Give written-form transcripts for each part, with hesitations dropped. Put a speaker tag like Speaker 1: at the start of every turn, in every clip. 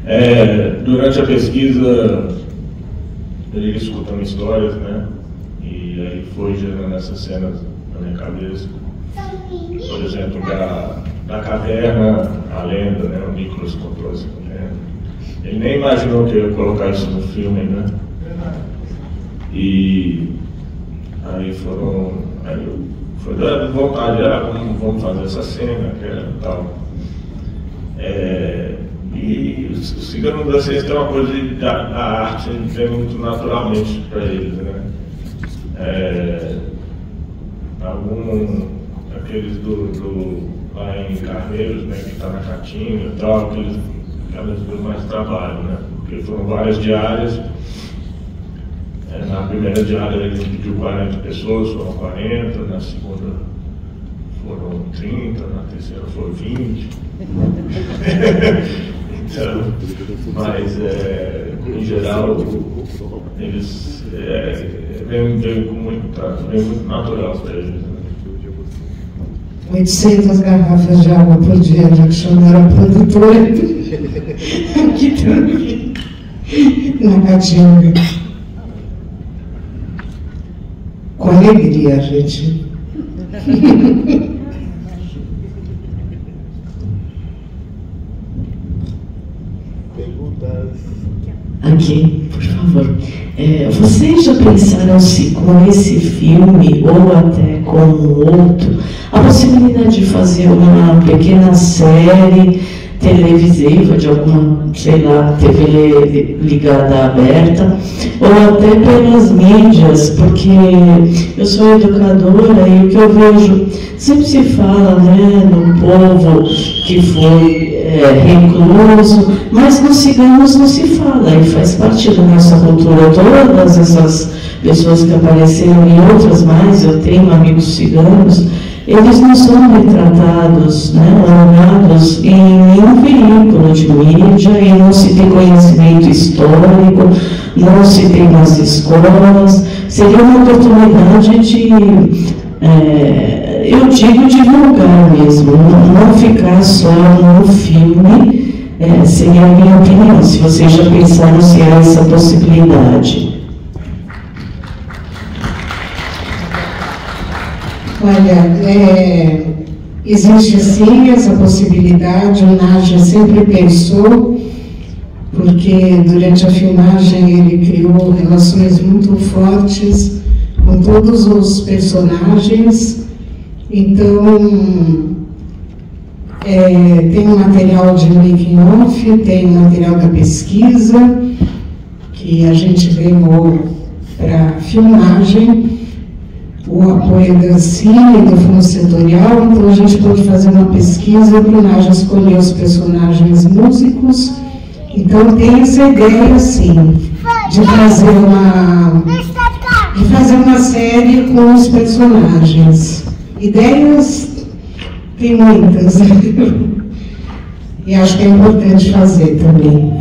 Speaker 1: Durante a pesquisa, eu ia escutando histórias, né? E aí foi gerando essas cenas na minha cabeça. Por exemplo, da caverna, a lenda, né? O Nicolas contou essa lenda. Ele nem imaginou que eu ia colocar isso no filme, né? E aí foi dando vontade, vamos fazer essa cena, tal. E o Cigano da Ciência tem uma coisa da arte, ele vem muito naturalmente para eles, né? Aqueles lá em Carneiros, né, que está na Caatinga e tal, aqueles deu mais trabalho, né? Porque foram várias diárias. Na primeira diária ele pediu 40 pessoas, foram 40, na segunda foram 30, na terceira foram 20. Então, mas em geral eles vêm muito natural para eles.
Speaker 2: 800 garrafas de água por dia, já que chamaram a produtora aqui também, na Caatinga. Com alegria, gente.
Speaker 3: Perguntas?
Speaker 4: Aqui, por favor. Vocês já pensaram se com esse filme, ou até com outro, a possibilidade de fazer uma pequena série televisiva de alguma, sei lá, TV ligada aberta, ou até pelas mídias, porque eu sou educadora e o que eu vejo, sempre se fala, né, no povo que foi recluso, mas nos ciganos não se fala, e faz parte da nossa cultura. Todas essas pessoas que apareceram e outras mais, eu tenho amigos ciganos, eles não são retratados, né, honrados em nenhum veículo de mídia, e não se tem conhecimento histórico, não se tem nas escolas. Seria uma oportunidade de, eu digo, divulgar mesmo, não ficar só no filme, seria a minha opinião, se vocês já pensaram se há essa possibilidade.
Speaker 2: Olha, existe sim essa possibilidade, o Naja sempre pensou, porque durante a filmagem ele criou relações muito fortes com todos os personagens. Então, tem um material de making off, tem um material da pesquisa, que a gente ganhou para filmagem, o apoio da Cine, do Fundo Setorial. Então a gente pôde fazer uma pesquisa para o Naja escolher os personagens músicos. Então tem essa ideia, sim, de fazer uma série com os personagens. Ideias tem muitas. E acho que é importante fazer também.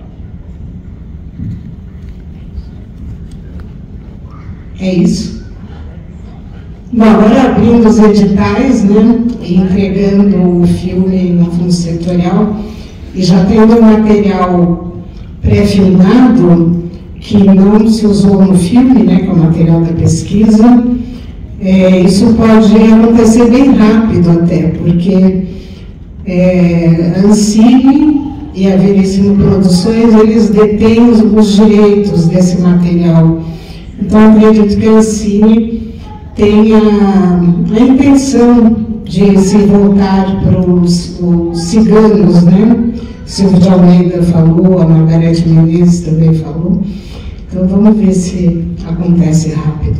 Speaker 2: É isso. Bom, agora abrindo os editais, né, e entregando o filme no Fundo Setorial, e já tendo material pré-filmado, que não se usou no filme, né, que é o material da pesquisa, isso pode acontecer bem rápido até, porque a Ancine e a Veríssimo Produções, eles detêm os direitos desse material. Então, acredito que a Ancine tem a intenção de se voltar para os ciganos, né? Silvio de Almeida falou, a Margarete Menezes também falou. Então vamos ver se acontece rápido.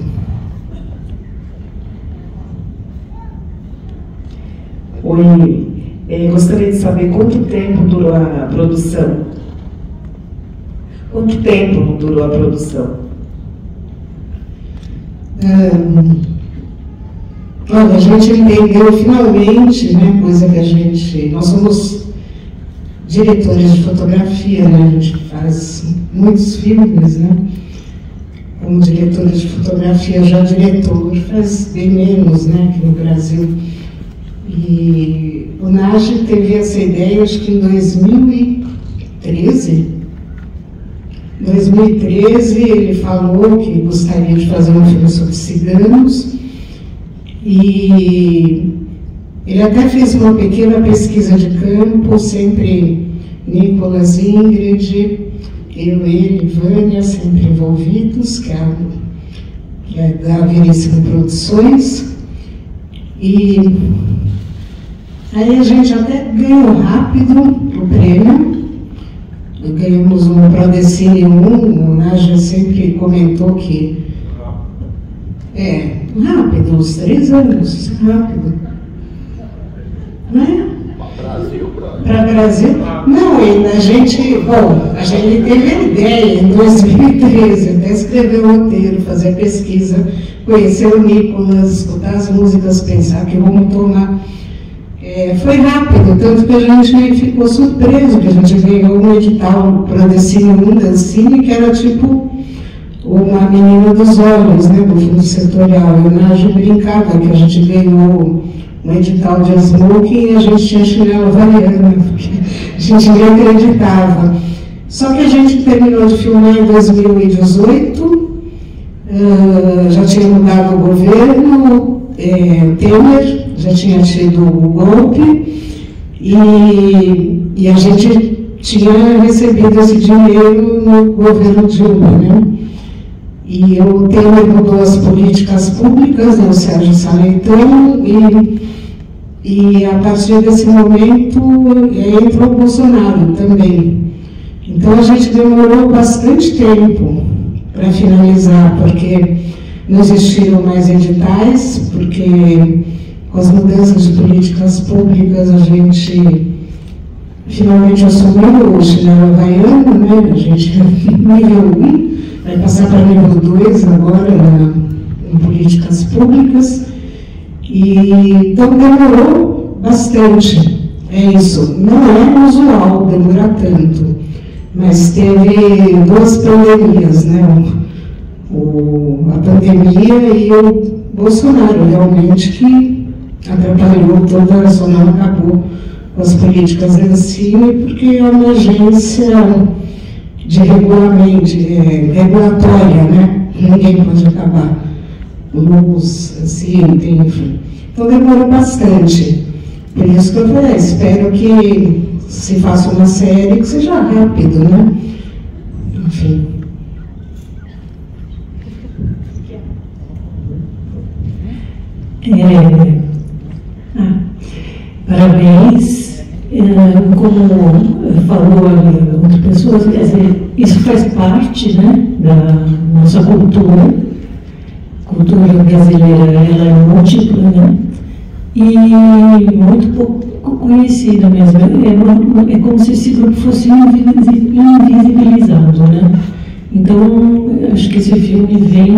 Speaker 4: Oi, gostaria de saber quanto tempo durou a produção? Quanto tempo durou a produção?
Speaker 2: Olha, a gente entendeu finalmente, né, coisa que nós somos diretores de fotografia, né, a gente faz muitos filmes, né, como diretores de fotografia, já diretor faz bem menos, né, aqui no Brasil. E o Naja teve essa ideia, acho que em 2003, 2013. Em 2013 ele falou que gostaria de fazer um filme sobre ciganos e ele até fez uma pequena pesquisa de campo, sempre Nicolas, Ingrid, eu, ele, Vânia, sempre envolvidos, que é da Veríssimo Produções. E aí a gente até ganhou rápido o prêmio. Ganhamos um Prodecine 1, o Nádia sempre comentou que rápido, uns 3 anos, rápido. Não é? Para Brasil? Não, a gente teve a ideia em 2013, até escrever o roteiro, fazer a pesquisa, conhecer o Nicolas, escutar as músicas, pensar que vamos tomar. Foi rápido, tanto que a gente ficou surpreso, que a gente ganhou um edital para Prodecine 1 da Ancine, que era tipo uma menina dos olhos, né, do fundo setorial. Eu na gente brincava que a gente ganhou um edital de smoking e a gente tinha chinelo havaiana, porque a gente nem acreditava. Só que a gente terminou de filmar em 2018, já tinha mudado o governo, Temer já tinha tido o golpe e a gente tinha recebido esse dinheiro no governo Dilma, né? E o Temer mudou as políticas públicas, né, o Sérgio Saleitão, e a partir desse momento entrou o Bolsonaro também. Então a gente demorou bastante tempo para finalizar, porque não existiram mais editais, porque com as mudanças de políticas públicas a gente finalmente assumiu o chinelo havaiano, né? A gente nível 1, vai passar para nível 2 agora em políticas públicas. Então demorou bastante, é isso. Não é usual demorar tanto, mas teve 2 pandemias, né? A pandemia e o Bolsonaro, realmente, que atrapalhou toda, só não acabou com as políticas da Ancine, porque é uma agência de regulatória, né? Ninguém pode acabar. Luz, assim, enfim. Então demorou bastante. Por isso que eu falei, espero que se faça uma série que seja rápido, né? Enfim.
Speaker 5: Parabéns. Como falou ali outra pessoa, quer dizer, isso faz parte, né, da nossa cultura. A cultura brasileira ela é múltipla, né? E muito pouco conhecida mesmo. É como se esse grupo fosse invisibilizado, né? Então, acho que esse filme vem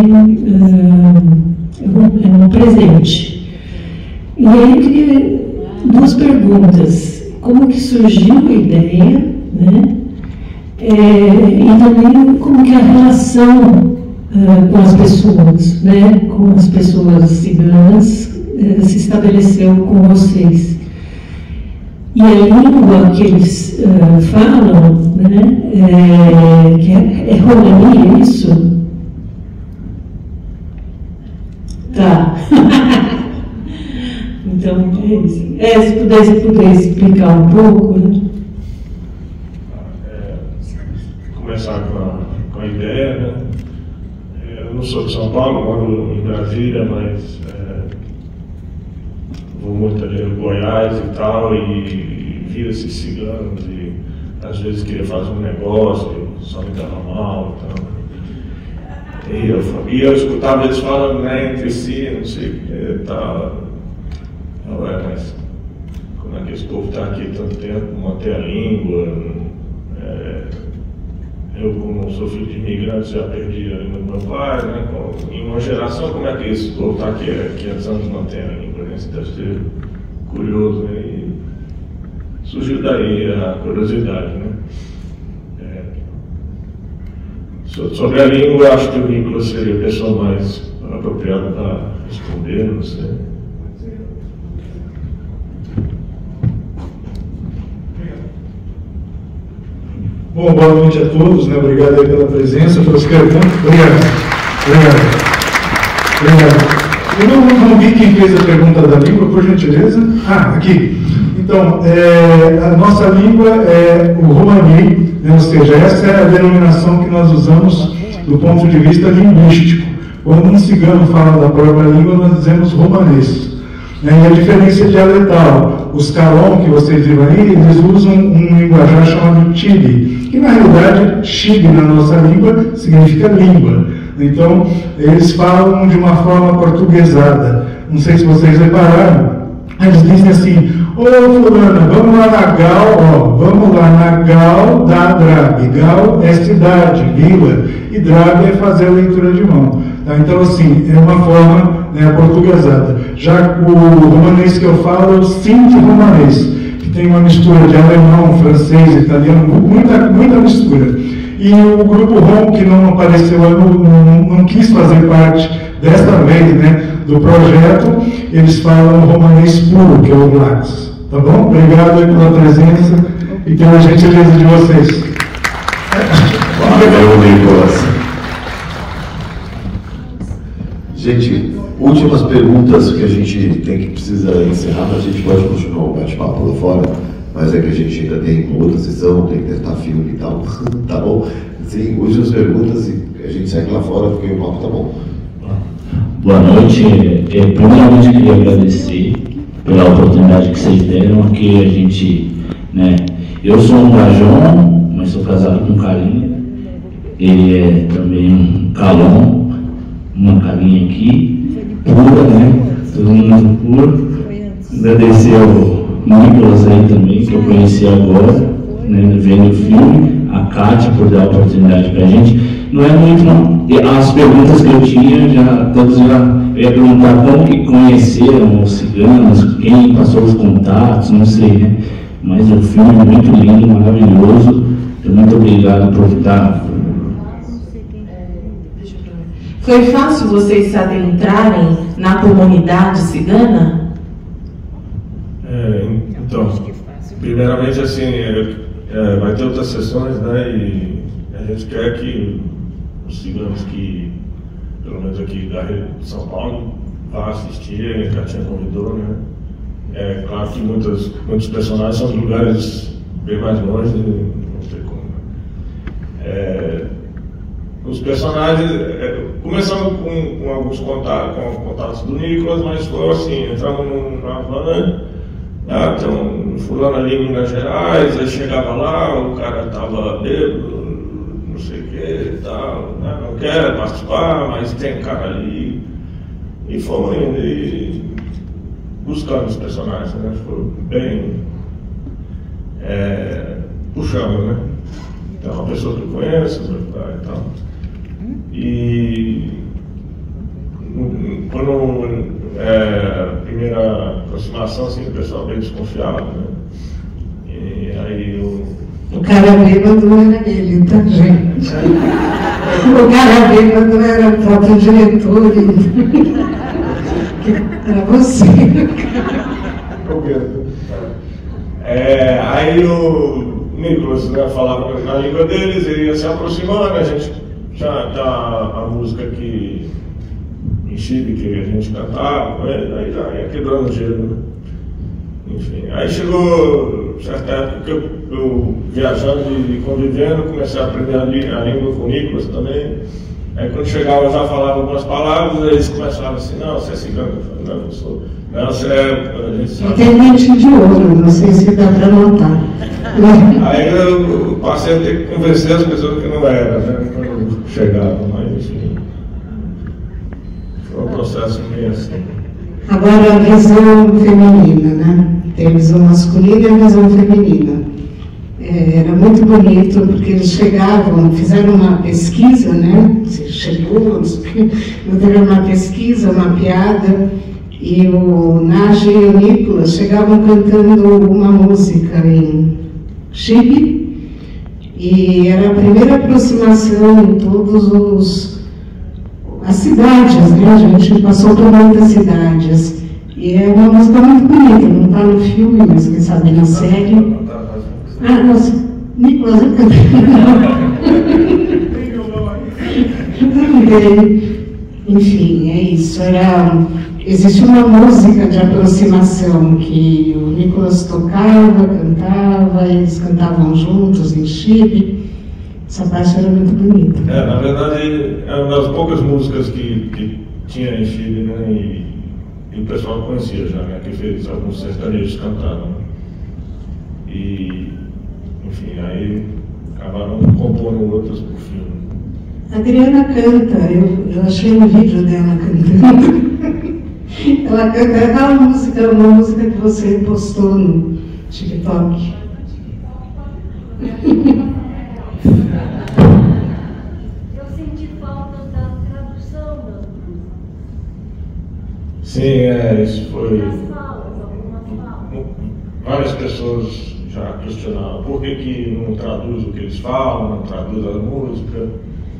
Speaker 5: no presente. E aí eu queria 2 perguntas. Como que surgiu a ideia, né? E também como que a relação com as pessoas, né? Com as pessoas ciganas se estabeleceu com vocês. E a língua que eles falam, né? Que é Romani, isso? Tá. Então, é isso. Se pudesse explicar um pouco, né?
Speaker 1: Começar com a ideia, né? Eu não sou de São Paulo, moro em Brasília, mas vou muito ali no Goiás e tal, e vi esses ciganos e às vezes queria fazer um negócio, só me dava mal e tal. E eu escutava eles falando, né, entre si, não sei o que, tal. Mas como é que esse povo está aqui tanto tempo, manter a língua? Eu, como sou filho de imigrantes, já perdi a língua do meu pai, né? Em uma geração, como é que esse povo está aqui há 500 anos mantendo a língua? Isso deve ser curioso, né? E surgiu daí a curiosidade, né? Sobre a língua, acho que o Nicolas seria a pessoa mais apropriada para responder, não sei.
Speaker 6: Bom, boa noite a todos, né? Obrigado aí pela presença, pelas perguntas. Obrigado. Eu não vi quem fez a pergunta da língua, por gentileza. Aqui. Então, a nossa língua é o romani, né? Ou seja, essa é a denominação que nós usamos do ponto de vista linguístico. Quando um cigano fala da própria língua, nós dizemos romanês. E a diferença é dialetal. Os Calon que vocês viram aí, eles usam um linguajar chamado Tibi, que na realidade, Tibi na nossa língua significa língua. Então, eles falam de uma forma portuguesada. Não sei se vocês repararam, eles dizem assim: ô fulana, vamos lá na Gal, vamos lá na Gal da Drab. Gal é cidade, vila, e Drab é fazer a leitura de mão. Tá? Então, assim, é uma forma, né, portuguesada. Já o romanês que eu falo é o Sinti-romanês, que tem uma mistura de alemão, francês, italiano, muita mistura. E o grupo ROM, que não apareceu, não quis fazer parte desta vez, né, do projeto, eles falam romanês puro, que é o Lax. Tá bom? Obrigado aí pela presença e pela gentileza de vocês.
Speaker 3: Valeu, Nicolas. Gente, últimas perguntas que a gente precisa encerrar, mas a gente pode continuar o bate-papo lá fora, mas é que a gente ainda tem outra sessão, tem que testar filme e tal, tá bom? Sim, últimas perguntas e a gente segue lá fora porque o papo tá bom.
Speaker 7: Boa noite. Primeiramente, eu queria agradecer pela oportunidade que vocês deram aqui. A gente, né? Eu sou um Gajon, mas sou casado com um Calinha. Ele é também um Calon, uma Calinha aqui, pura, né? Todo mundo puro. Agradecer ao Nicolas aí também, que eu conheci agora, né? Vendo o filme. A Kátia por dar a oportunidade pra gente. Não é muito, não. As perguntas que eu tinha, todos eu ia perguntar como que conheceram os ciganos, quem passou os contatos, não sei, né? Mas o filme é muito lindo, maravilhoso. Muito obrigado por estar.
Speaker 4: Foi fácil vocês se adentrarem na comunidade cigana?
Speaker 1: Então, primeiramente, assim, vai ter outras sessões, né? E a gente quer que os ciganos que, pelo menos aqui da rede de São Paulo, vá assistir, a Katia convidou, né? É claro que muitos personagens são de lugares bem mais longe, não sei como. Os personagens, começamos com alguns contatos do Nicolas, mas foi assim, entramos numa van, tem um fulano ali em Minas Gerais, aí chegava lá, o cara estava bêbado, não sei o que e tal, né? Não quer participar, mas tem um cara ali. E fomos indo e buscando os personagens, né? Foi bem puxando, né? Então, uma pessoa que eu conheço, e tal. E quando a primeira aproximação, assim, o pessoal bem desconfiado, né? E aí
Speaker 2: o cara bêbado não era ele, tá, gente? O cara bêbado era o próprio diretor. Era você.
Speaker 1: Aí o Nicolas, né, falava na língua deles, ele ia se aproximando, a gente já a música que em Chile que a gente cantava, aí já ia quebrando o gelo, né? Enfim, aí chegou certa época que eu viajando e convivendo, comecei a aprender a língua com o Nicolas também. Aí quando chegava eu já falava algumas palavras, aí eles começavam assim: não, você é cigano. Eu falei: não, não sou. Não, você é.
Speaker 2: Tem mente de ouro, não sei se dá para notar.
Speaker 1: Aí eu passei a ter que convencer as pessoas que não era, né? Quando chegavam, mas enfim. Foi um processo meio assim.
Speaker 2: Agora a visão feminina, né? Tem a visão masculina e a visão feminina. Era muito bonito, porque eles chegavam, fizeram uma pesquisa, né? Chegou, fizeram uma pesquisa, uma piada, e o Nagy e o Nicolas chegavam cantando uma música em Chile, e era a primeira aproximação em todos as cidades, né? A gente passou por muitas cidades. E é uma música muito bonita, não está no filme, mas quem sabe na série. Nossa, Nicolas, eu cantei. Também. Enfim, é isso. Existe uma música de aproximação que o Nicolas tocava, cantava, eles cantavam juntos em Chile. Essa parte era muito bonita.
Speaker 1: Na verdade, é uma das poucas músicas que tinha em Chile, né? E o pessoal conhecia já, né? Que fez alguns sertanejos cantaram. E, enfim, aí acabaram compondo outras por filme.
Speaker 2: A Adriana canta, eu achei um vídeo dela cantando. Ela canta uma música que você postou no TikTok.
Speaker 8: Eu senti falta da tradução das músicas.
Speaker 1: Sim, isso foi.
Speaker 8: Algumas falas.
Speaker 1: Várias pessoas já questionaram por que não traduz o que eles falam, não traduz a música.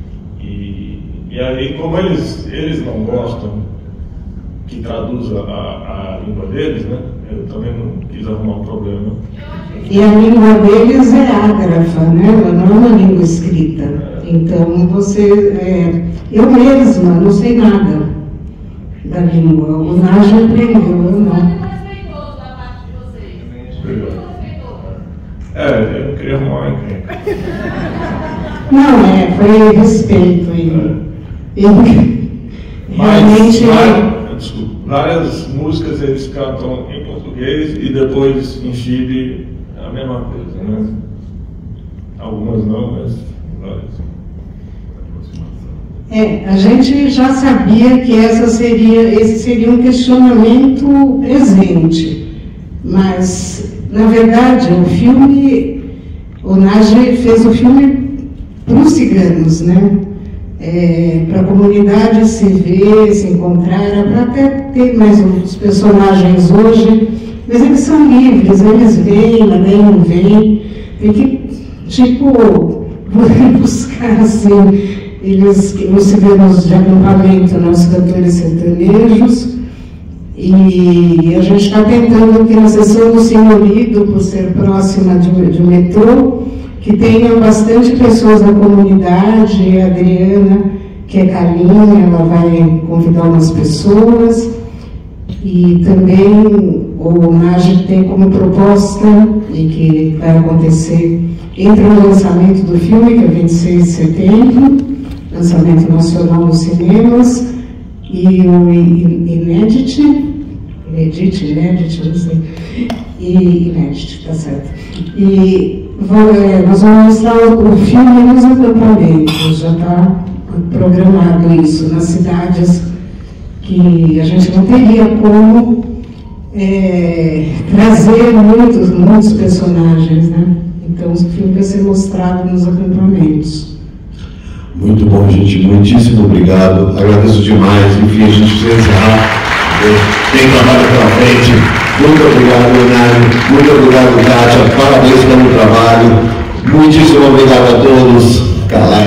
Speaker 1: E aí, como eles não gostam que traduza a língua deles, né? Eu também não quis arrumar um problema.
Speaker 2: E a língua deles é ágrafa, né? Ela não é uma língua escrita. Então eu mesma não sei nada da língua. O Nájio aprendeu, eu não.
Speaker 1: Eu não queria arrumar uma encrenca.
Speaker 2: Não, foi respeito. Realmente.
Speaker 1: Várias músicas eles cantam em português e depois em Chile a mesma coisa, né? Algumas não, mas várias.
Speaker 2: A gente já sabia que esse seria um questionamento presente, mas, na verdade, o Nájio fez o filme para os ciganos, né? Para a comunidade se ver, se encontrar, era para até ter mais os personagens hoje, mas eles são livres, eles vêm, também não vêm, tem que, buscar assim, os ciganos de acampamento, né, os cantores sertanejos, e a gente está tentando que na sessão do Senhorido, por ser próxima de um metrô, que tenham bastante pessoas da comunidade. A Adriana, que é carinha, ela vai convidar umas pessoas, e também o Nájio tem como proposta, e que vai acontecer entre o lançamento do filme, que é 26 de setembro, lançamento nacional nos cinemas, e o Inédit, não sei, e Inédit, tá certo. E nós vamos mostrar o filme nos acampamentos, já está programado isso, nas cidades que a gente não teria como trazer muitos personagens, né? Então o filme vai ser mostrado nos acampamentos.
Speaker 3: Muito bom, gente. Muitíssimo obrigado. Agradeço demais. Enfim, a gente precisa encerrar. Tem trabalho pela frente. Muito obrigado, Leonardo. Muito obrigado, Kátia. Parabéns pelo trabalho. Muitíssimo obrigado a todos. Calé.